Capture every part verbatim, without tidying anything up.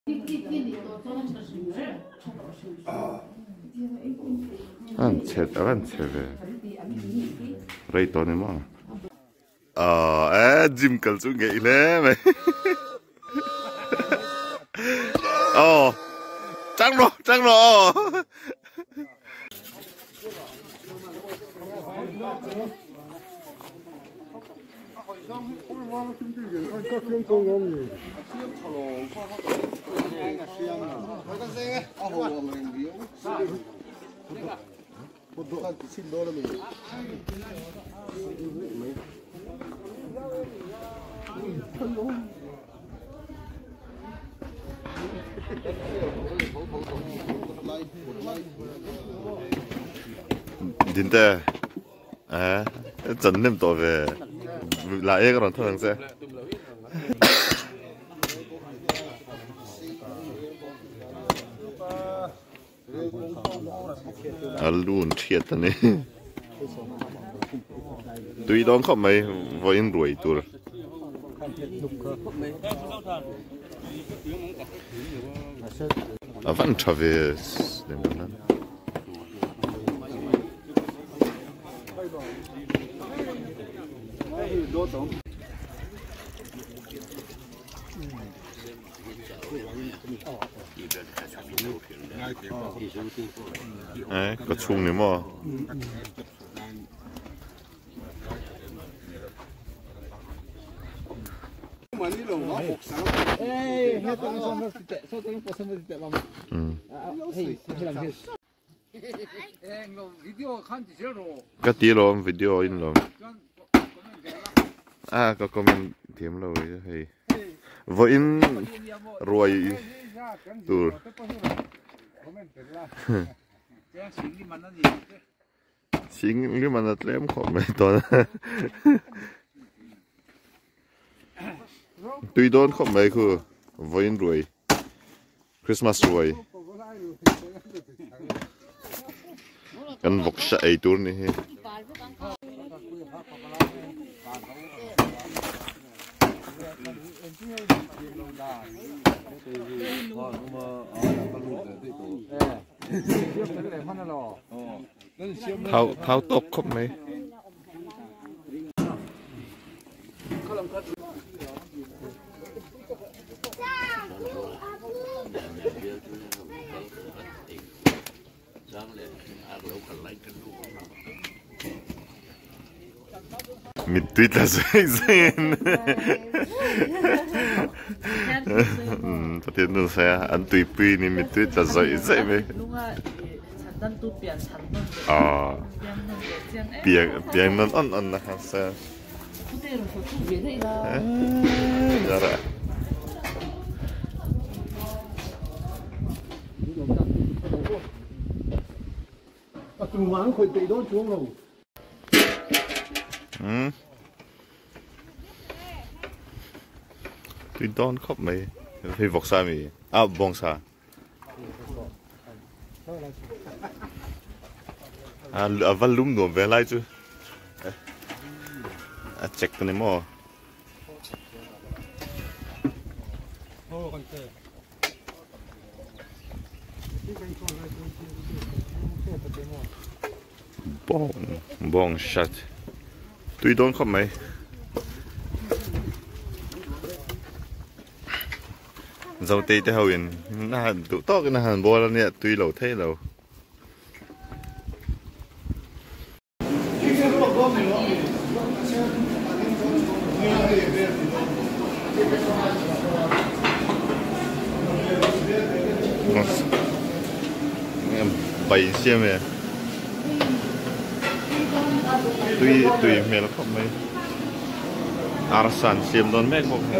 안 체, 안 체베. 레이터네 뭐. 아, 에, 짐 깔쭉 게 이래, 매. 어, 짱로, 짱로. 진짜 à chân nem to về lại cái còn thằng xe à luôn thiệt thế này tụi đón không mấy voi in ruồi tụi à vẫn trở về ấy có chung nữa mà cái tí rồi video in rồi à có comment thêm rồi thì với in rồi từ xin cái mà nó lém khỏi mấy tuần tuy đón không mấy cứ với in rồi Christmas rồi kan vok sa ay tour ni thao thao tốc không mấy mit Twitter sehen. Berarti itu saya anti pi ini mit Twitter sehen sehen me. Ah, biang biang non on on lah saya. Jara. Tụi máng khơi tị đó xuống rồi. Ừ. Tụi đón khóc mày, phải vọc xa mày, à bong xa. À à vẫn lúng đồ về lại chứ. À check cái này mà. Bong bong shot. Tụi đón khóc mày. Dâu tây tới hậu yên, nó hẳn tụ to cái nó hẳn bò lên nè, tùy lẩu thế lẩu. Bảy xem nè. Tùy tùy mẹ nó không mấy. Arsan xem đón mẹ không.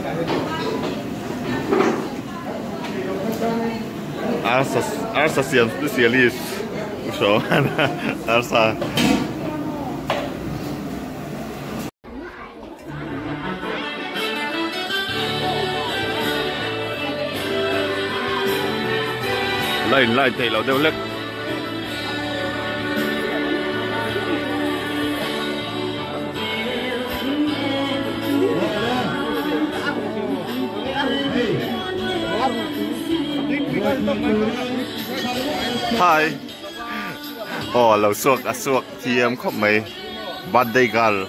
Arsa Arsa xem specialist. Usah Arsa. Lain lain thì lão đều lắc. Hi. Oh, lâu suộc à suộc thì em không mấy bắt đây gal.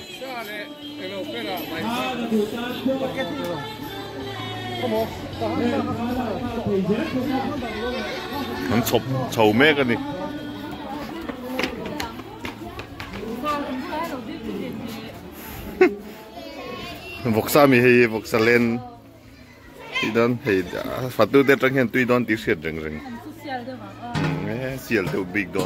Hắn chụp chầu mẹ cái này. Vok sa mi hay vok sa len. Thì đón thì phát tu để trăng hiện tuy đón tiêu xịt rừng rừng. Nghe xịt tiêu big đón.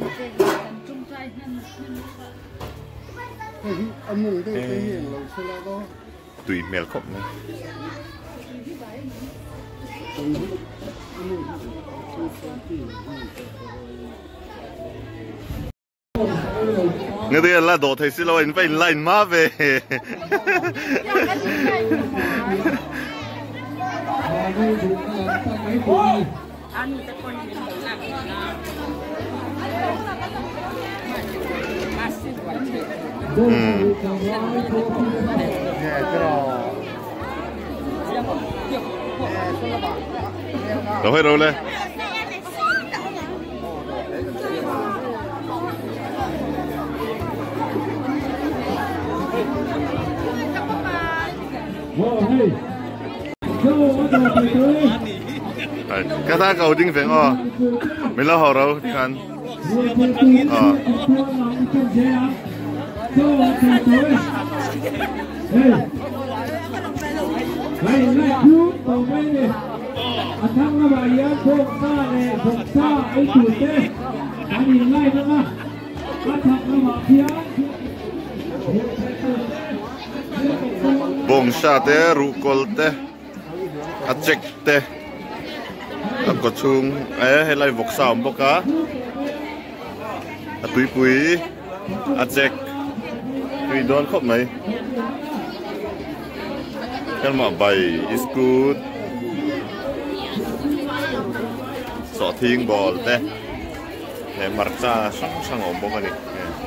Tùy mèo khóc này. Người ta là đồ thấy xin lỗi phải lại má về. Đâu hết rồi lên. Cái ta cầu tinh phiền à, mình lo hậu đâu thì khăn. À. Bông sa te, rukol te, achek te, ako chung, eh, helai vok sa ombo ka, atui pui, achek, tui don khop mai, kan ma bay is good, so thing ball te, le marcha sang sang ombo ka ni.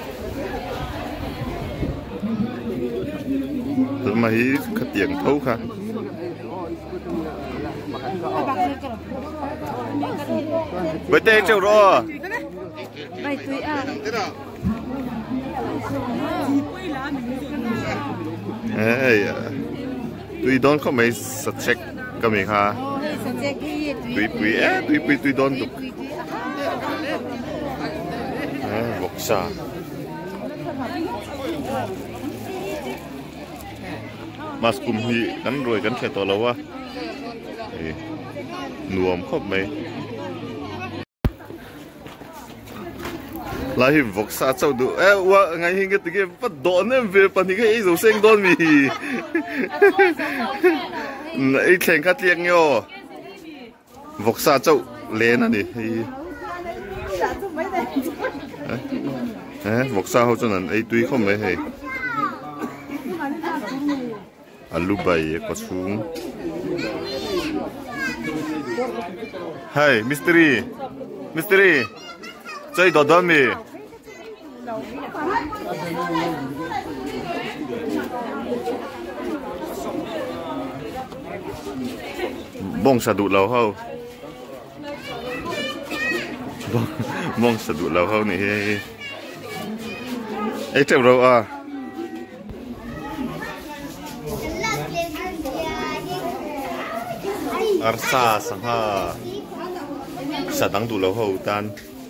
Mà hi khát tiếng thấu khá. Bữa tê châu rồi. Bày tùy à. Ê, tùy đón không mấy sạch check cái mình ha. Tùy tùy á, tùy tùy tùy đón được. À, bọc xa. Mas kum hi kan roi kan khe to lawa e nuam khop mai la hi vok sa chau du e wa ngai hing ke ti pa do ne ve pa ni ke e zo seng don mi e theng kha tiang yo vok sa chau le na ni eh vok sa ho chuan ei tui khom mai he alu bay có xuống. Hey, mystery, mystery, chơi đồ đó mi. Bông sa đụ lâu hâu. Bông sa đụ lâu hâu này. Ấy chèo đâu à? Arsa sang ha sa dang du lo ho tan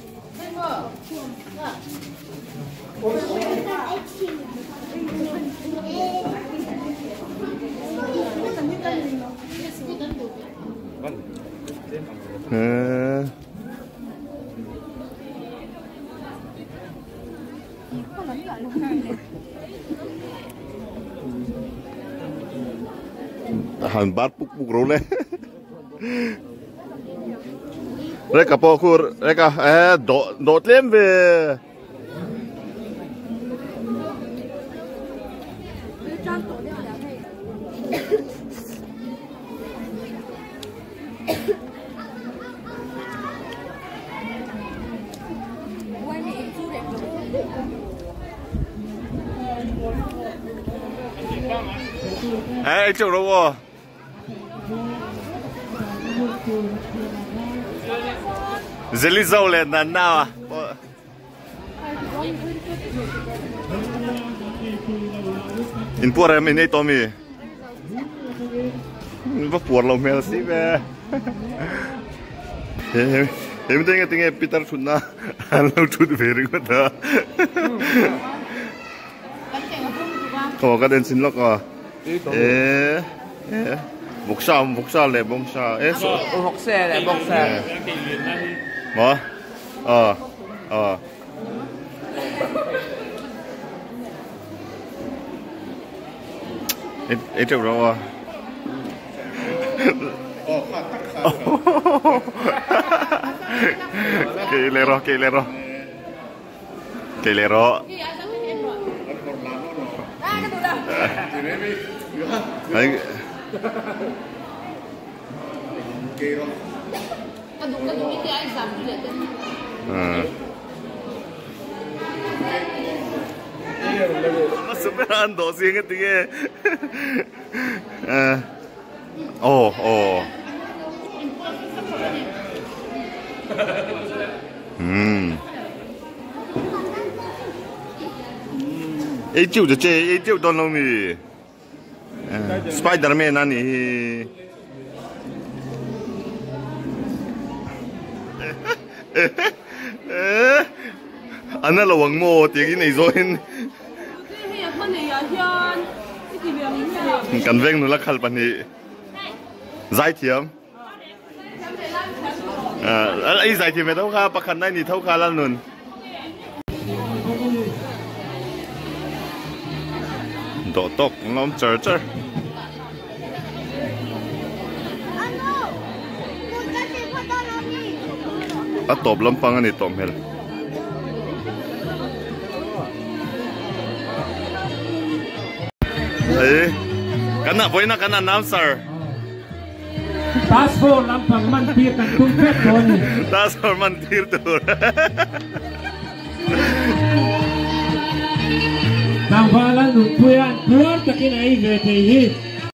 ha han bat puk puk ro le Reka pokur, reka eh do do tlem về. Eh, chỗ đâu à? Jelly zau le nan na. In pura mi nei Tommy. Va pura lo mel si be. Em em tenga tenga Peter chuna. An lo chut veri ko da. Ko ka den sin lo ko. Eh. Eh. Boksa boksa le boksa. Eh so. Boksa le boksa. Mo. Ờ. Ờ. Ít ít đâu rồi. Kể lẽ rồi, kể lẽ rồi. Kể lẽ rồi. Đấy. À. Super ando sih ngetnya. Eh. Oh, oh. Hmm. Eh, jauh je, eh jauh tolong mi. Spiderman nani. Eh. Ana lawang mo tiagi nei zoin. Kan veng nu la khal pani. Zai thiam. À, ai giải thì mẹ thâu kha, bạc khăn này thì thâu kha lan luôn. Đổ tóc, ngom chở chở. À, tộp lắm băng anh ấy tộp hết. Ấy, cái nào với nó cái nào nam sir. Passport lampang mantir kan kumpet kon. Passport mantir tur. Nang balan nu puyan puar takin ai ve te hi.